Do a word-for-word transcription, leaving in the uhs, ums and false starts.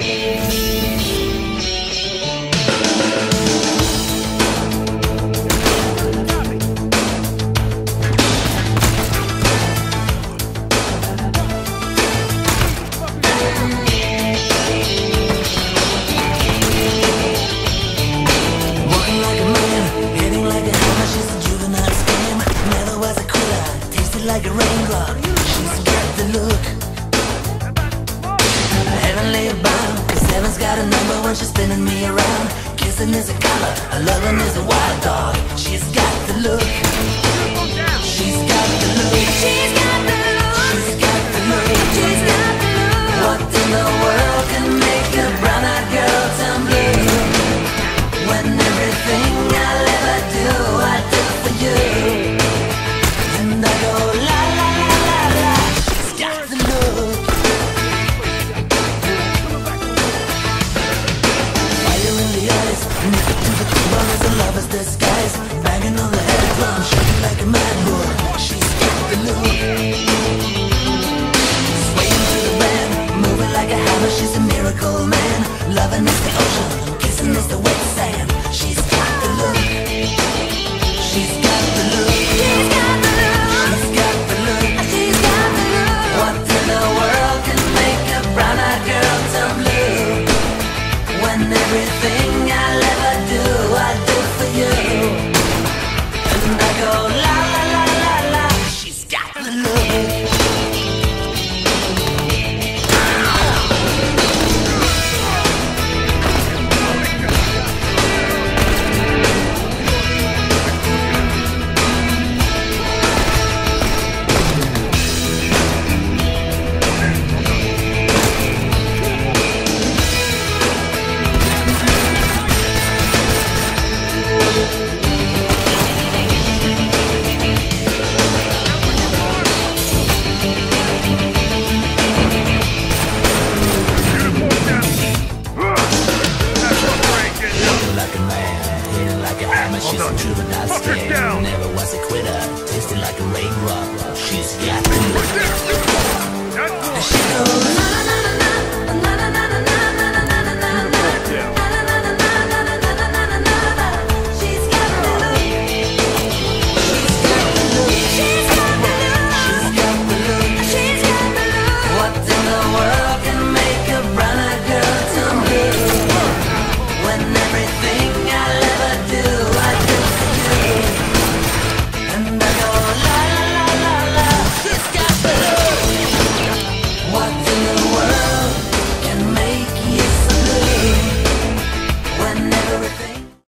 Like a raindrop, she's got the look. Heavenly bound, cause heaven's got a number when she's spinning me around. Kissing is a color, a loving is a wild dog. She's got the look. She's got the look. She's got the look. She's got the look. She's got the look. What in the world?